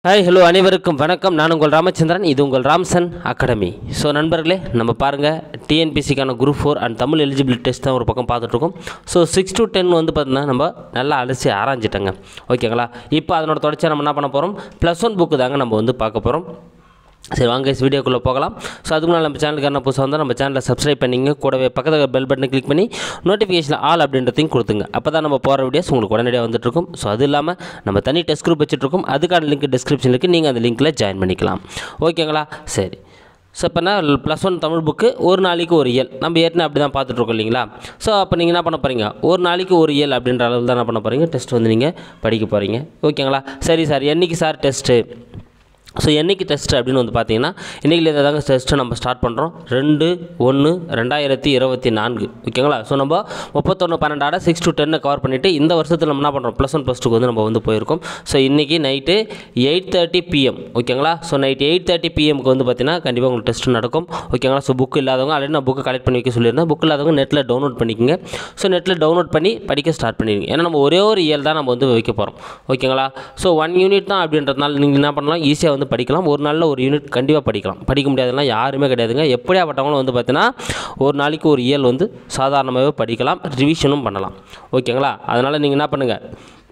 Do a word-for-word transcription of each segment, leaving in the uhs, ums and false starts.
Hi hello அனைவருக்கும் வணக்கம். நான் உங்கள் ராமச்சந்திரன். இது உங்கள் ராம்சன் அகாடமி. ஸோ நண்பர்களே, நம்ம பாருங்கள் டிஎன்பிசிக்கான group four and Tamil eligibility test தான் ஒரு பக்கம் பார்த்துட்ருக்கோம். ஸோ சிக்ஸ் டு டென் வந்து பார்த்திங்கன்னா நம்ம நல்லா அலசி ஆராய்ஞ்சிட்டோங்க. ஓகேங்களா? இப்போ அதனோட தொடர்ச்சியாக நம்ம என்ன பண்ண போகிறோம், ப்ளஸ் ஒன் புக்கு தாங்க நம்ம வந்து பார்க்க போகிறோம். சரி, வாங்க வீடியோக்குள்ளே போகலாம். ஸோ அதுக்கு முன்னாடி நம்ம சேனலுக்கு என்ன புதுசாக வந்தால் நம்ம சேனலை சப்ஸ்கிரைப் பண்ணிங்க, கூடவே பக்கத்தில் பெல் பட்டனை கிளிக் பண்ணி நோட்டிஃபிகேஷன் ஆல் அப்படின்றதையும் கொடுத்துங்க. அப்போ தான் நம்ம போகிற வீடியோஸ் உங்களுக்கு உடனடியாக வந்துட்டுருக்கும். ஸோ அது இல்லாமல் நம்ம தனி டெஸ்ட் குரூப் வச்சுட்ருக்கோம். அதுக்கான லிங்க் டிஸ்கிரிப்ஷன் இருக்குது, நீங்கள் அந்த லிங்க்கில் ஜாயின் பண்ணிக்கலாம். ஓகேங்களா? சரி. ஸோ இப்போனா ப்ளஸ் ஒன் தமிழ் புக்கு ஒரு நாளைக்கு ஒரு இயல் நம்ம ஏற்கனவே அப்படி தான் பார்த்துட்ருக்கோம் இல்லைங்களா? ஸோ அப்போ நீங்கள் என்ன பண்ண போகிறீங்க, ஒரு நாளைக்கு ஒரு இயல் அப்படின்ற அளவில் தான் என்ன பண்ண போகிறீங்க, டெஸ்ட் வந்து நீங்கள் படிக்க போகிறீங்க. ஓகேங்களா? சரி சார், என்றைக்கு சார் டெஸ்ட்டு? ஸோ என்றைக்கு டெஸ்ட்டு அப்படின்னு வந்து பார்த்தீங்கன்னா, இன்றைக்கிலேருந்து தாங்க டெஸ்ட்டு நம்ம ஸ்டார்ட் பண்ணுறோம். ரெண்டு ஒன்று ரெண்டாயிரத்தி இருபத்தி நான்கு. ஓகேங்களா? ஸோ நம்ம முப்பத்தொன்று பன்னெண்டாட சிக்ஸ் டு டென்னை கவர் பண்ணிவிட்டு இந்த வருஷத்தில் நம்ம என்ன பண்ணுறோம், ப்ளஸ் ஒன் ப்ளஸ் டூக்கு வந்து நம்ம வந்து போயிருக்கோம். ஸோ இன்றைக்கி நைட்டு எயிட் தேர்ட்டி பிஎம். ஓகேங்களா? ஸோ நைட் எயிட் தேர்ட்டி பிஎம்க்கு வந்து பார்த்தீங்கன்னா கண்டிப்பாக உங்களுக்கு டெஸ்ட்டு நடக்கும். ஓகேங்களா? ஸோ புக்கு இல்லாதவங்க ஆல்ரெடி நான் புக்கு கலெக்ட் பண்ணி வைக்க சொல்லியிருந்தேன். புக்கு இல்லாதவங்க நெட்டில் டவுன்லோட் பண்ணிக்கோங்க. ஸோ நெட்டில் டவுன்லோட் பண்ணி படிக்க ஸ்டார்ட் பண்ணிடுங்க. ஏன்னா நம்ம ஒரே ஒரு இயல் தான் நம்ம வந்து வைக்க போகிறோம். ஓகேங்களா? ஸோ ஒன் யூனிட் தான் அப்படின்றதுனால நீங்கள் என்ன பண்ணலாம், ஈஸியாக வந்து படிக்கலாம். ஒரு நாளில் ஒரு யூனிட் கண்டிப்பாக படிக்கலாம். படிக்க முடியாதுன்னா யாருமே கிடையாதுங்க. எப்படியாப்பட்டவங்களும் வந்து பார்த்தீங்கன்னா ஒரு நாளைக்கு ஒரு இயல் வந்து சாதாரணமாகவே படிக்கலாம், ரிவிஷனும் பண்ணலாம். ஓகேங்களா? அதனால் நீங்கள் என்ன பண்ணுங்கள்,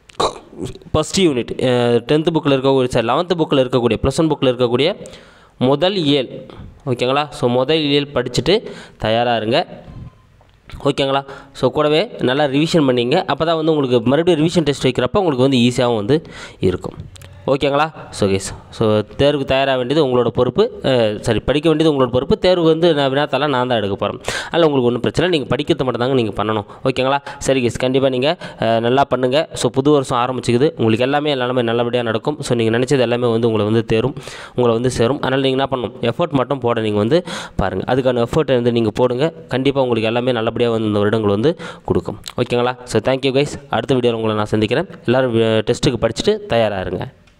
ஃபஸ்ட் யூனிட் டென்த்து புக்கில் இருக்கக்கூடிய சார் லெவன்த்து புக்கில் இருக்கக்கூடிய ப்ளஸ் ஒன் புக்கில் இருக்கக்கூடிய முதல் இயல். ஓகேங்களா? ஸோ முதல் இயல் படிச்சுட்டு தயாராக இருங்க. ஓகேங்களா? ஸோ கூடவே நல்லா ரிவிஷன் பண்ணிங்க. அப்போ தான் வந்து உங்களுக்கு மறுபடியும் ரிவிஷன் டெஸ்ட் வைக்கிறப்ப உங்களுக்கு வந்து ஈஸியாகவும் வந்து இருக்கும். ஓகேங்களா? ஸோ கேஸ் ஸோ தேர்வுக்கு தயாராக வேண்டியது உங்களோட பொறுப்பு. சரி, படிக்க வேண்டியது உங்களோட பொறுப்பு. தேர்வு வந்து நான் வினாத்தாலாம் நான் தான் எடுக்க போகிறேன். அதில் உங்களுக்கு ஒன்றும் பிரச்சனை, நீங்கள் படிக்கிறது மட்டும் தாங்க நீங்கள் பண்ணணும். ஓகேங்களா? சரி கேஸ், கண்டிப்பாக நீங்கள் நல்லா பண்ணுங்கள். ஸோ புது வருஷம் ஆரம்பிச்சிக்குது, உங்களுக்கு எல்லாமே எல்லாமே நல்லபடியாக நடக்கும். ஸோ நீங்கள் நினச்சது எல்லாமே வந்து உங்களை வந்து தேரும், உங்களை வந்து சேரும். அதனால் நீங்கள் என்ன பண்ணணும், எஃபர்ட் மட்டும் போட நீங்கள் வந்து பாருங்கள். அதுக்கான எஃபர்ட் வந்து நீங்கள் போடுங்க. கண்டிப்பாக உங்களுக்கு எல்லாமே நல்லபடியாக வந்து இந்த வருடங்கள் வந்து கொடுக்கும். ஓகேங்களா? So thank you guys. அடுத்த வீடியோவில் உங்களை நான் சந்திக்கிறேன். எல்லோரும் டெஸ்ட்டுக்கு படிச்சுட்டு தயாராக இருங்க.